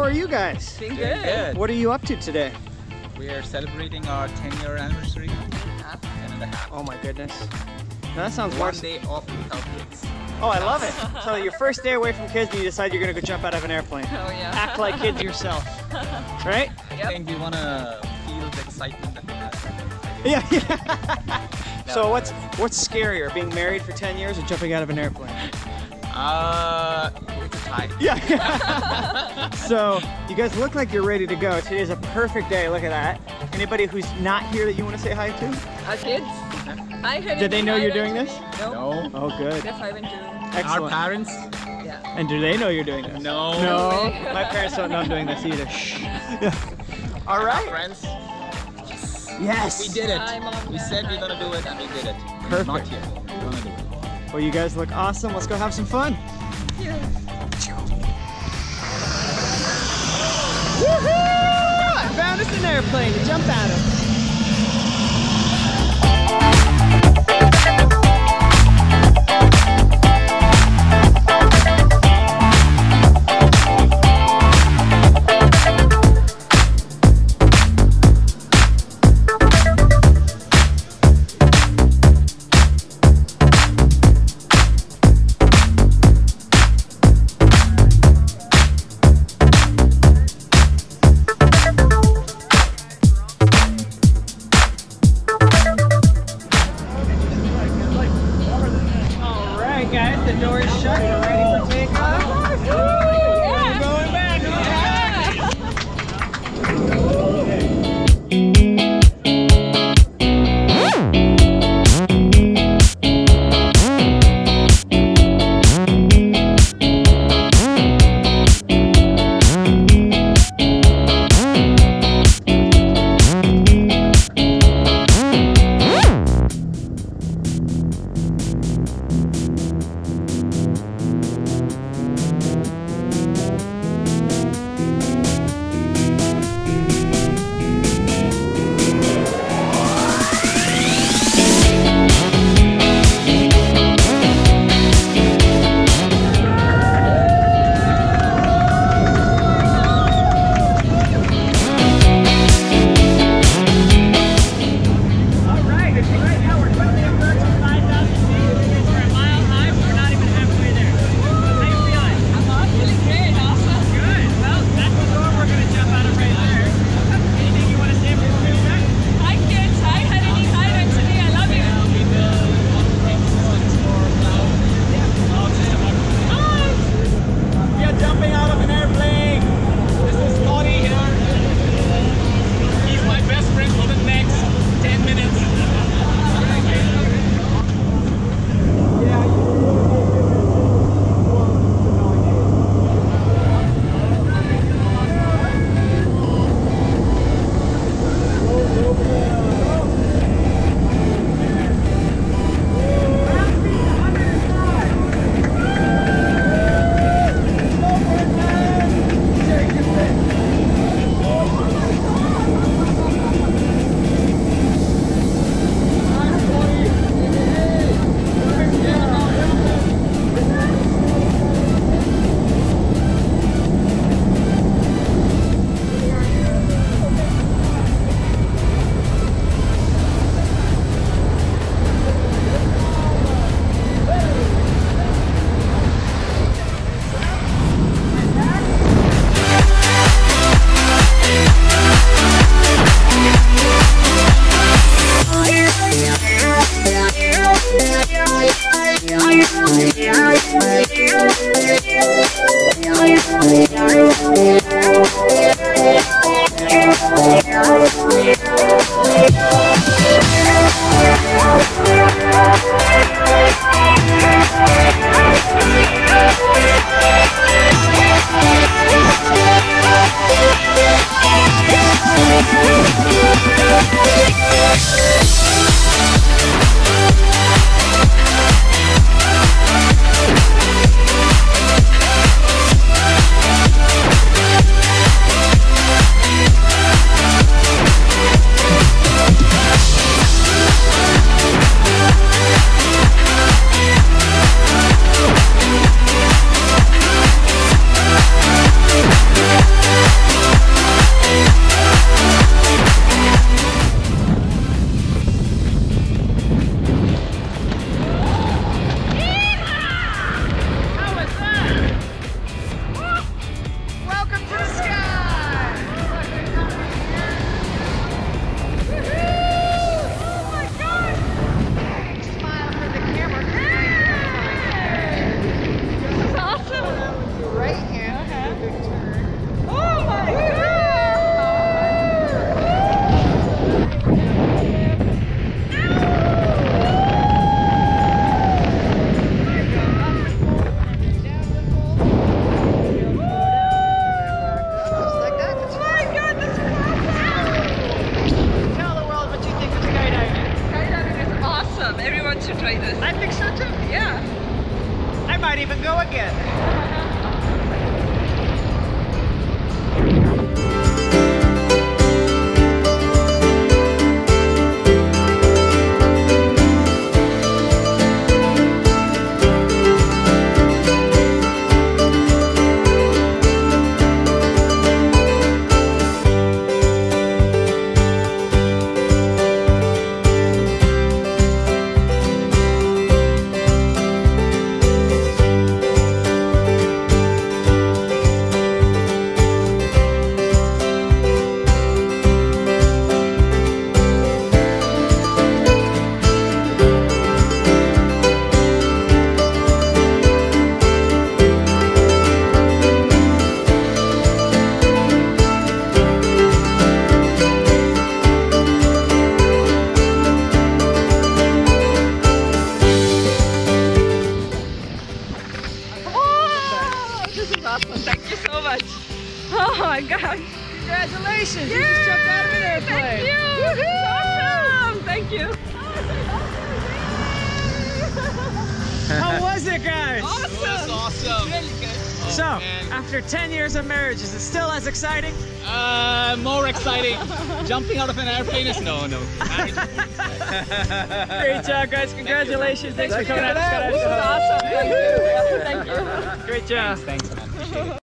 are you guys? Doing good. What are you up to today? We are celebrating our 10-year anniversary. 10.5. Oh my goodness. Now that sounds One worse. day off without kids. Oh, I love it. So your first day away from kids and you decide you're gonna go jump out of an airplane. Oh yeah. Act like kids yourself. Right? I think we want to feel the excitement that we have. Yeah. So what's scarier, being married for 10 years or jumping out of an airplane? It's a tie. Yeah. So you guys look like you're ready to go. Today's a perfect day. Look at that. Anybody who's not here that you want to say hi to? Our kids? Hi, honey. Did they know you're doing this? No. Oh, good. They're 5 and 2. Excellent. Our parents? Yeah. And do they know you're doing this? No. No. My parents don't know I'm doing this either. Shh. All Our right. friends? Yes. We did it. Hi, Mom. We said we're gonna do it and we did it. Perfect. Not yet. We're gonna do it. Well, you guys look awesome. Let's go have some fun. Woohoo! I found us an airplane to jump out of. Guys, the door is shut. We're ready for takeoff. We're going back. might even go again. Awesome. Thank you so much. Oh my God. Congratulations! Yay! You just jumped out of an airplane. Thank you. Awesome. Thank you. How was it, guys? Awesome. It was awesome. Really good. Oh, So, man. after 10 years of marriage, is it still as exciting? More exciting. Jumping out of an airplane is no. Great job, guys. Congratulations. Thanks for coming out. This is awesome. Thank you. Thank you. Great job. Thanks, man. Appreciate it.